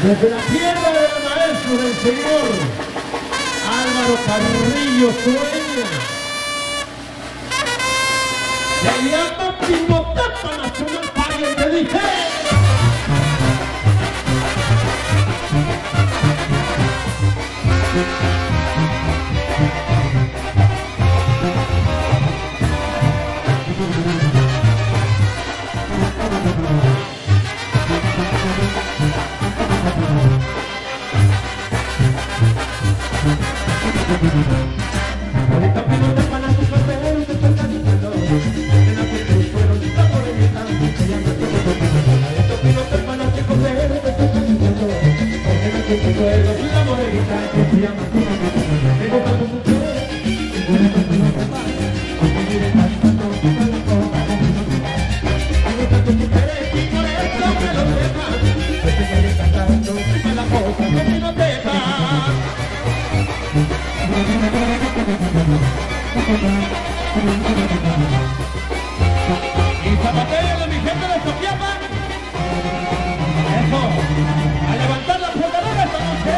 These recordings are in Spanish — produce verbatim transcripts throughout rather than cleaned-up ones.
Desde la tierra del maestro del señor Álvaro Carrillo Sueña, se llama Pinotepa Nacional Party, te dije. Ahorita Pinotepa nació pero te estoy cantando, en la piel del suelo está por el tanto, se llama Pinotepa. Ahorita Pinotepa nació pero te estoy cantando, en la piel del suelo la morenita que se llama Pinotepa. Tengo tanto mujer, tengo tanto Pinotepa, porque vive cantando con la copa con Pinotepa. Tengo tanto mujeres y por eso me lo sepan, porque vive cantando con la copa con Pinotepa. Y zapatero de mi gente de Soquiapa, eso, a levantar la poderona esta noche.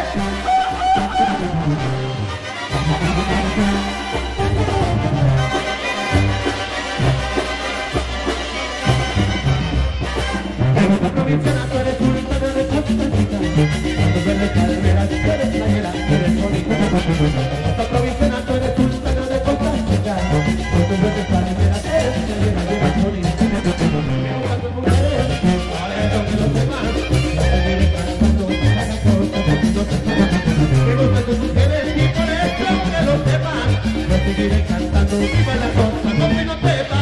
En esta provincia tú eres sultana de Costa Rica, cuando duermes calmeras, tú eres playera, eres bonita. En esta provincia tú eres sultana de Costa Rica, cuando duermes calmeras, eres playera, eres bonita. Me gustan tus mujeres, ahora es donde los demás, te vienen cantando para la costa con Pinotepa. Me gustan tus mujeres y por eso que los demás, yo seguiré cantando para la costa con Pinotepa.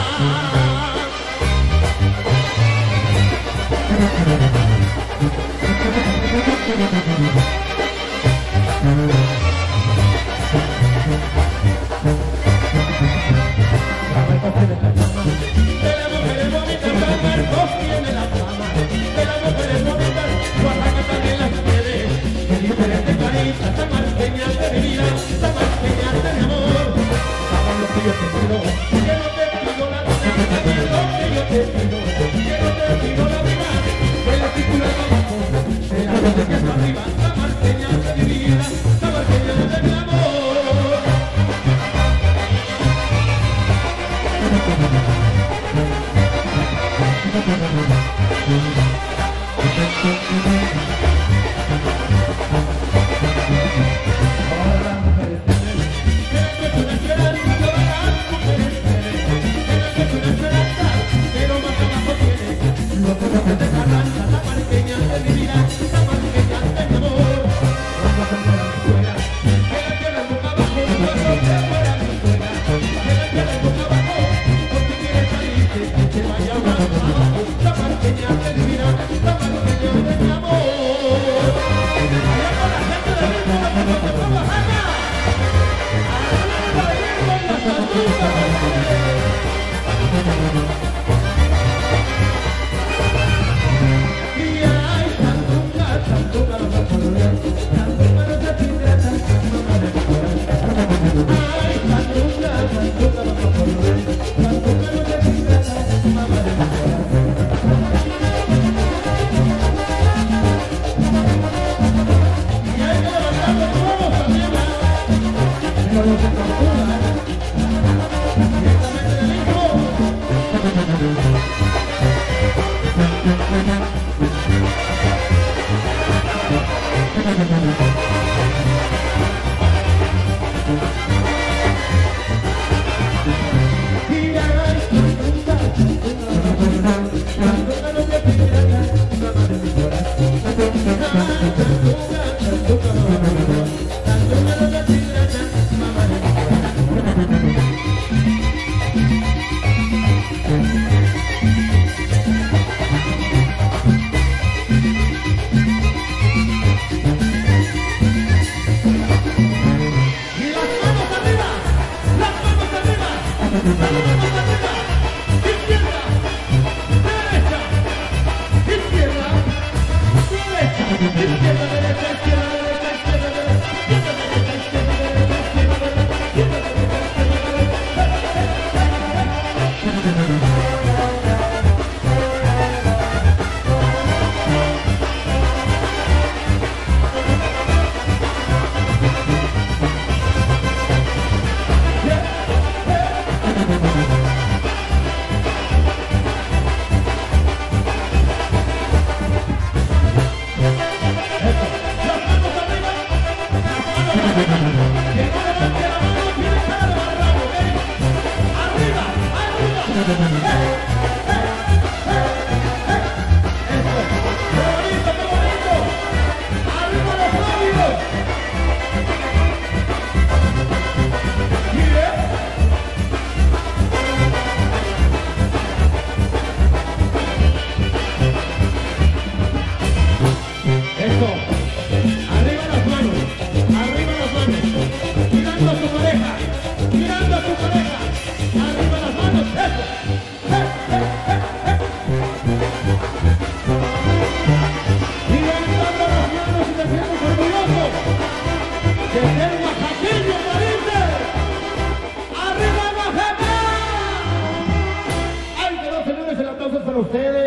Ustedes